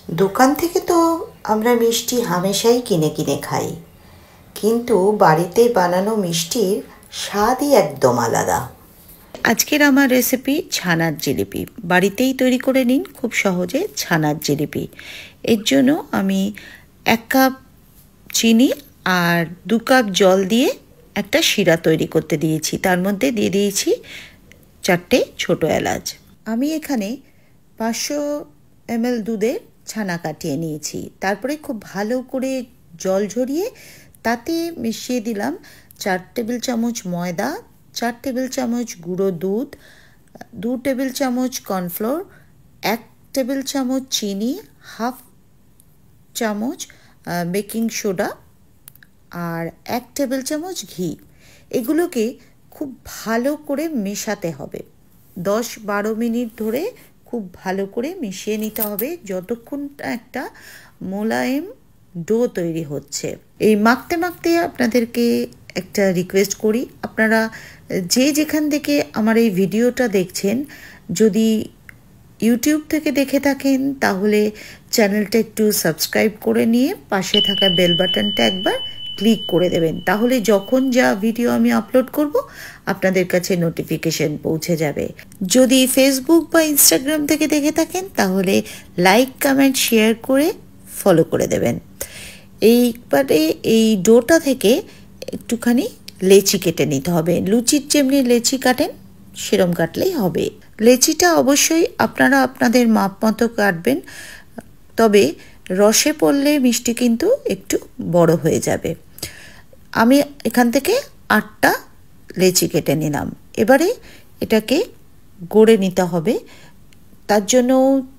দোকান থেকে তো আমরা মিষ্টি হামেশাই কিনে কিনে খাই, কিন্তু বাড়িতে বানানো মিষ্টির স্বাদই একদম আলাদা। আজকের আমার রেসিপি ছানার জিলিপি। বাড়িতেই তৈরি করে নিন খুব সহজে ছানার জিলিপি। এর জন্য আমি 1 কাপ চিনি আর 2 কাপ জল দিয়ে একটা শিরা তৈরি করতে দিয়েছি। তার মধ্যে দিয়ে দিয়েছি 4টে ছোট এলাচ। আমি এখানে 500 ml দুধের ছানা কাটিয়ে নিয়েছি। তারপরে খুব ভালো করে জল ঝরিয়ে তাতে মিশিয়ে দিলাম 4 টেবিল চামচ ময়দা, 4 টেবিল চামচ গুঁড়ো দুধ, 2 টেবিল চামচ কর্নফ্লোর, 1 টেবিল চামচ চিনি, হাফ চামচ বেকিং সোডা আর 1 টেবিল চামচ ঘি। এগুলোকে খুব ভালো করে মেশাতে হবে। 10-12 মিনিট ধরে খুব ভালো করে মিশিয়ে নিতে হবে যতক্ষণ একটা মোলায়েম ডো তৈরি হচ্ছে। এই মাখতে মাখতে আপনাদেরকে একটা রিকোয়েস্ট করি, আপনারা যে যেখান থেকে আমার এই ভিডিওটা দেখছেন, যদি ইউটিউব থেকে দেখে থাকেন তাহলে চ্যানেলটা একটু সাবস্ক্রাইব করে নিয়ে পাশে থাকা বেল বাটনটা একবার ক্লিক করে দেবেন। তাহলে যখন যা ভিডিও আমি আপলোড করব আপনাদের কাছে নোটিফিকেশন পৌঁছে যাবে। যদি ফেসবুক বা ইনস্টাগ্রাম থেকে দেখে থাকেন তাহলে লাইক, কমেন্ট, শেয়ার করে ফলো করে দেবেন। এইবারে এই ডোটা থেকে একটুখানি লেচি কেটে নিতে হবে। লুচির যেমনি লেচি কাটেন সেরম কাটলেই হবে। লেচিটা অবশ্যই আপনারা আপনাদের মাপ মতো কাটবেন, তবে রসে পড়লে মিষ্টি কিন্তু একটু বড় হয়ে যাবে। আমি এখান থেকে 8টা লেচি কেটে নিলাম। এবারে এটাকে গড়ে নিতে হবে। তার জন্য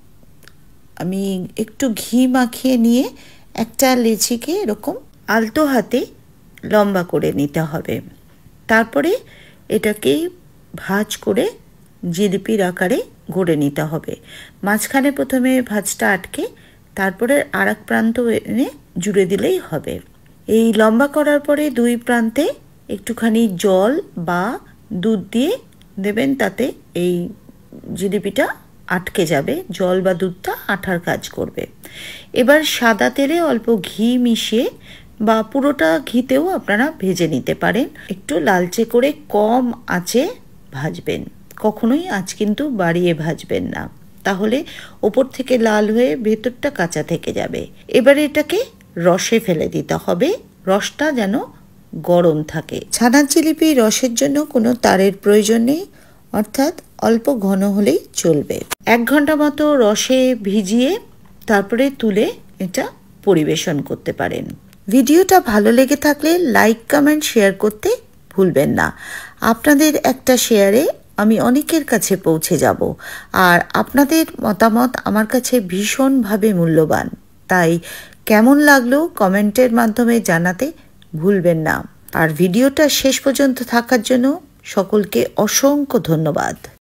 আমি একটু ঘি মাখিয়ে নিয়ে একটা লেচিকে এরকম আলতো হাতে লম্বা করে নিতে হবে। তারপরে এটাকে ভাঁজ করে জিলিপির আকারে গড়ে নিতে হবে। মাঝখানে প্রথমে ভাঁজটা আটকে তারপরে আরেক প্রান্ত এনে জুড়ে দিলেই হবে। এই লম্বা করার পরে 2 প্রান্তে একটুখানি জল বা দুধ দিয়ে দেবেন, তাতে এই জিলিপিটা আটকে যাবে। জল বা দুধটা আঠার কাজ করবে। এবার সাদা তেলে অল্প ঘি মিশিয়ে বা পুরোটা ঘিতেও আপনারা ভেজে নিতে পারেন। একটু লালচে করে কম আঁচে ভাজবেন, কখনোই আঁচ কিন্তু বাড়িয়ে ভাজবেন না, তাহলে ওপর থেকে লাল হয়ে ভেতরটা কাঁচা থেকে যাবে। এবারে এটাকে রসে ফেলে দিতে হবে, রসটা যেন গরম থাকে। ছানার জিলিপি রসের জন্য কোনো তারের প্রয়োজন নেই, অর্থাৎ অল্প ঘন হলেই চলবে। 1 ঘন্টা মতো রসে ভিজিয়ে তারপরে তুলে এটা পরিবেশন করতে পারেন। ভিডিওটা ভালো লেগে থাকলে লাইক, কমেন্ট, শেয়ার করতে ভুলবেন না। আপনাদের একটা শেয়ারে আমি অনেকের কাছে পৌঁছে যাব, আর আপনাদের মতামত আমার কাছে ভীষণভাবে মূল্যবান। তাই কেমন লাগলো কমেন্টের মাধ্যমে জানাতে ভুলবেন না। আর ভিডিওটা শেষ পর্যন্ত থাকার জন্য সকলকে অসংখ্য ধন্যবাদ।